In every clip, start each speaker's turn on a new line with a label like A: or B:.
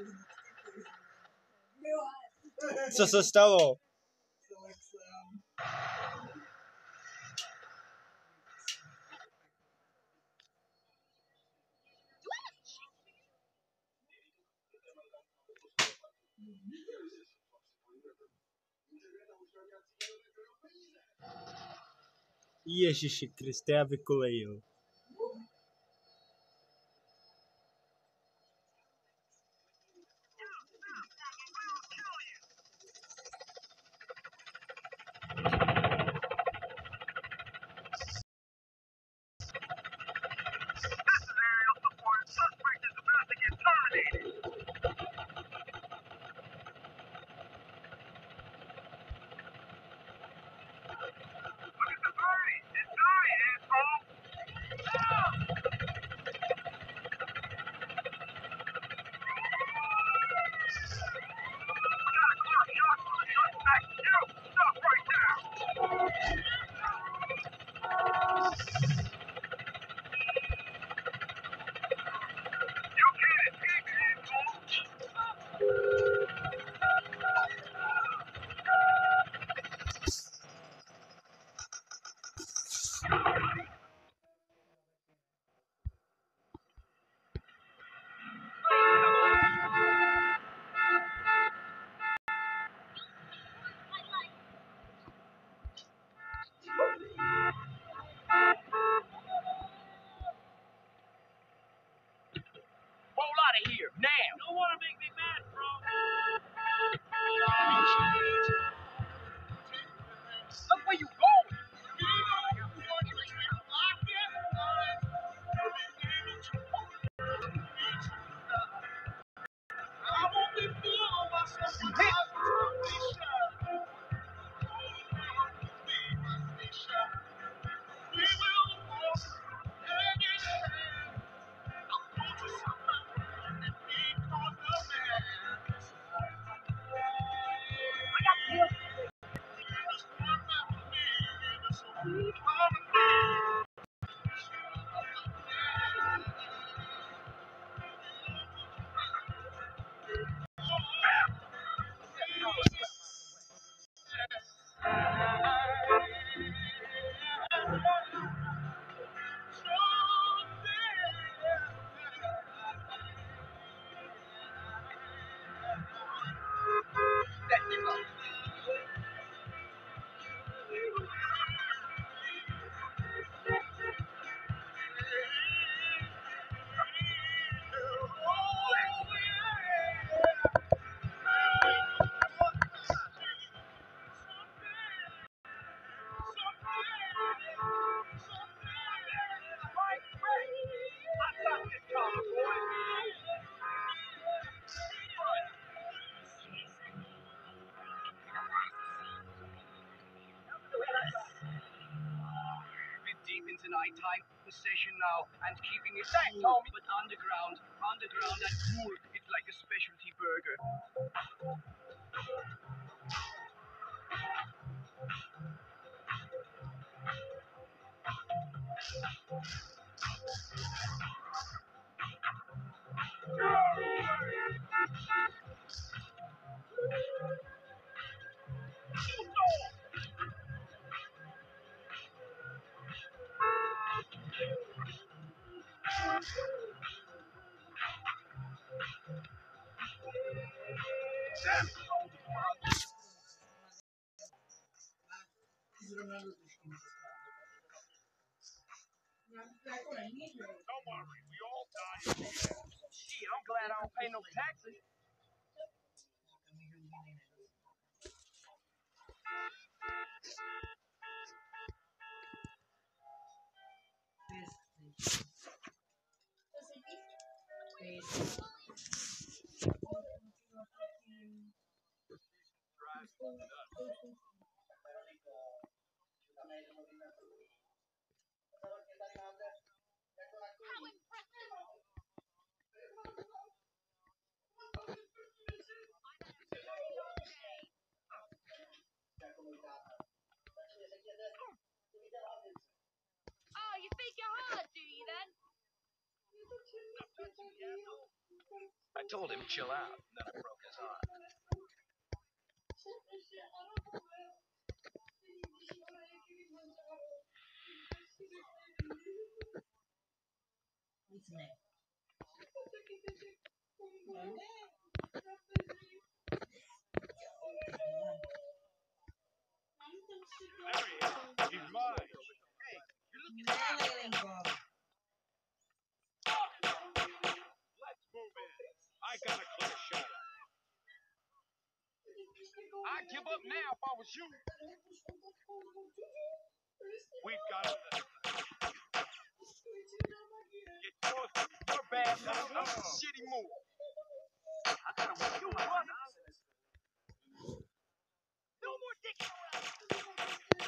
A: Co se stalo? Ježiši Kriste, já vykolejil.
B: Nighttime session now and keeping it cool, but underground and cool. It's like a specialty burger. Don't worry, we all die. Gee, I'm glad I don't pay no taxes.
C: Oh, you think you're hard, do you then?
B: I Told him chill out, and then I broke his heart.
C: What's next?
B: He's mine. Hey, you're looking at Let's move in. I got a clear shot. I'd give up now if I was you. We've got to get yours. You're bad. That's a shitty move. I gotta win you, brother. No more dicking around.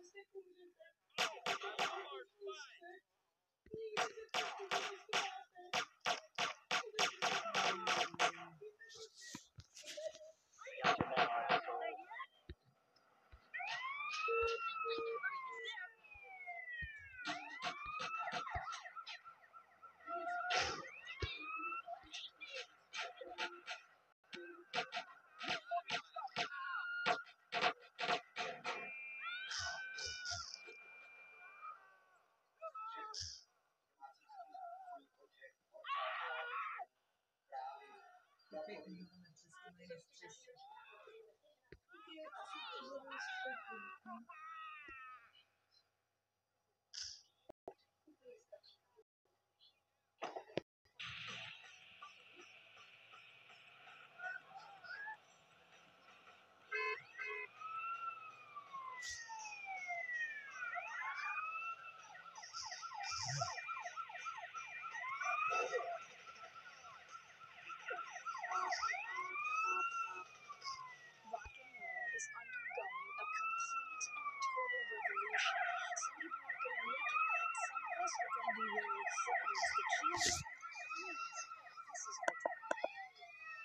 D: Rock and roll is undergoing a complete and total revolution. Some people aren't going to make it. Some of us are going to be really friends. The key is this is our time.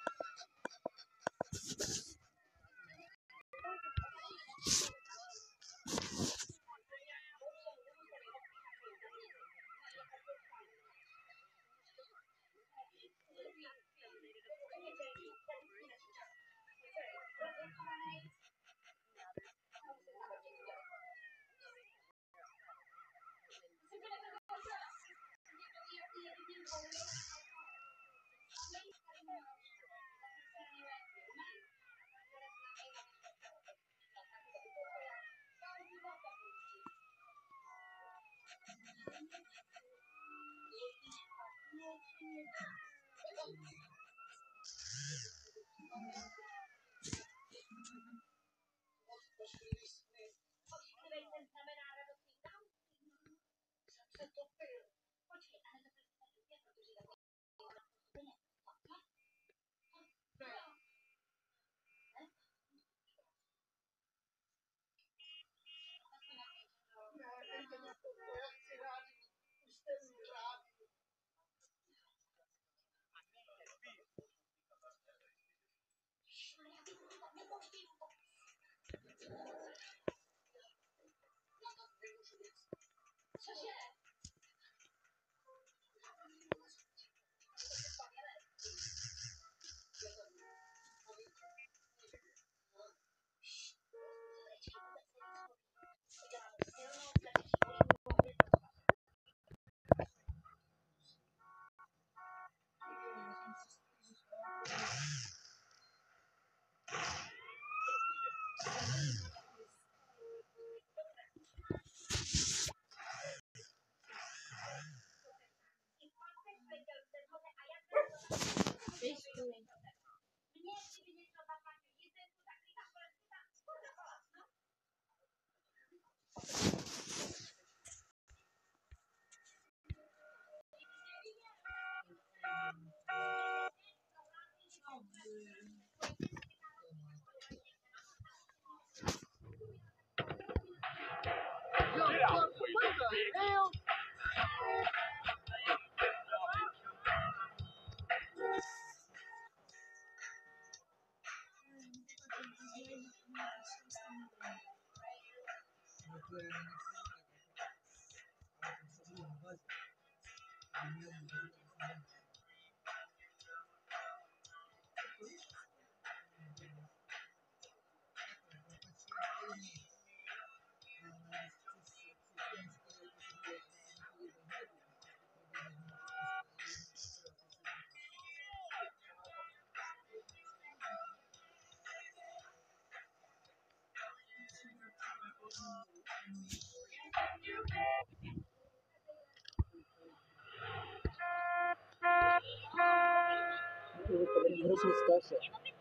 A: Hrozně zkáče.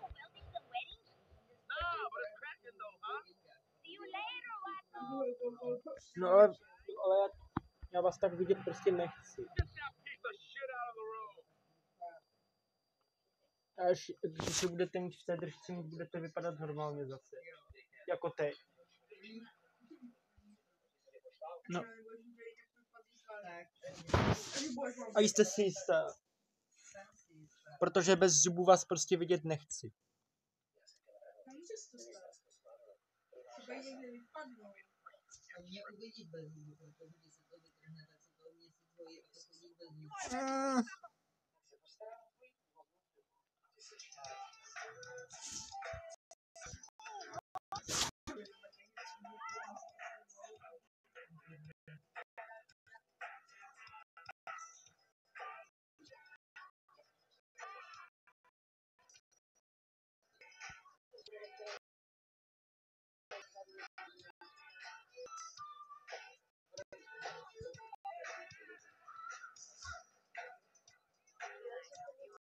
B: Nah, but it's cracking though, huh?
A: No ale já vás tak vidět prostě nechci.
B: Get that piece of shit out of the road.
A: Až když se budete mít v té držce, budete vypadat normálně zase. Jako teď. No. A jste si jistá. Protože bez zubů vás prostě vidět nechci.
C: A mě uvidí bez zubu, protože když se to vytrhne, tak se to měsíc bojí a to chodí bez zubu.